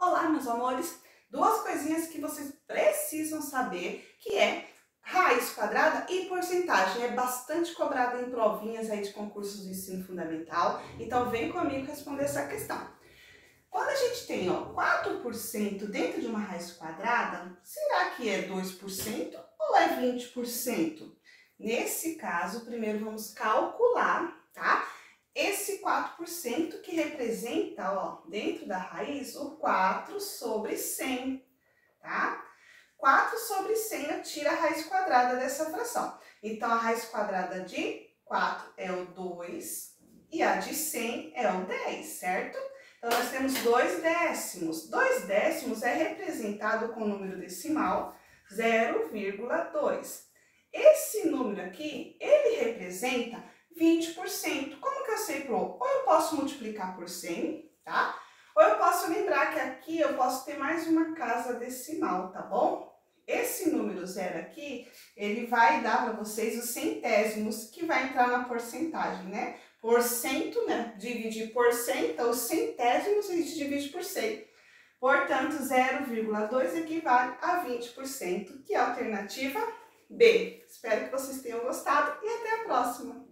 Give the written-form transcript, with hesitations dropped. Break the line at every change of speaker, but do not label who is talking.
Olá, meus amores! Duas coisinhas que vocês precisam saber, que é raiz quadrada e porcentagem. É bastante cobrada em provinhas aí de concursos de ensino fundamental, então vem comigo responder essa questão. Quando a gente tem 4% dentro de uma raiz quadrada, será que é 2% ou é 20%? Nesse caso, primeiro vamos calcular, tá? Esse 4% que representa, dentro da raiz, o 4 sobre 100, tá? 4 sobre 100 eu tiro a raiz quadrada dessa fração. Então, a raiz quadrada de 4 é o 2 e a de 100 é o 10, certo? Então, nós temos 2 décimos. 2 décimos é representado com o número decimal 0,2. Esse número aqui, ele representa 20%. Como que eu sei ou eu posso multiplicar por 100, tá? Ou eu posso lembrar que aqui eu posso ter mais uma casa decimal, tá bom? Esse número 0 aqui, ele vai dar para vocês os centésimos, que vai entrar na porcentagem, né? Porcento, né? Dividir por 100, então os centésimos a gente divide por 100. Portanto, 0,2 equivale a 20%, que é a alternativa B. Espero que vocês tenham gostado e até a próxima!